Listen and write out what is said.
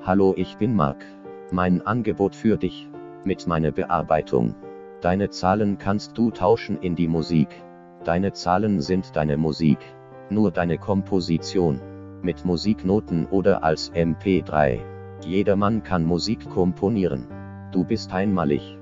Hallo, ich bin Mark. Mein Angebot für dich. Mit meiner Bearbeitung. Deine Zahlen kannst du tauschen in die Musik. Deine Zahlen sind deine Musik. Nur deine Komposition. Mit Musiknoten oder als MP3. Jedermann kann Musik komponieren. Du bist einmalig.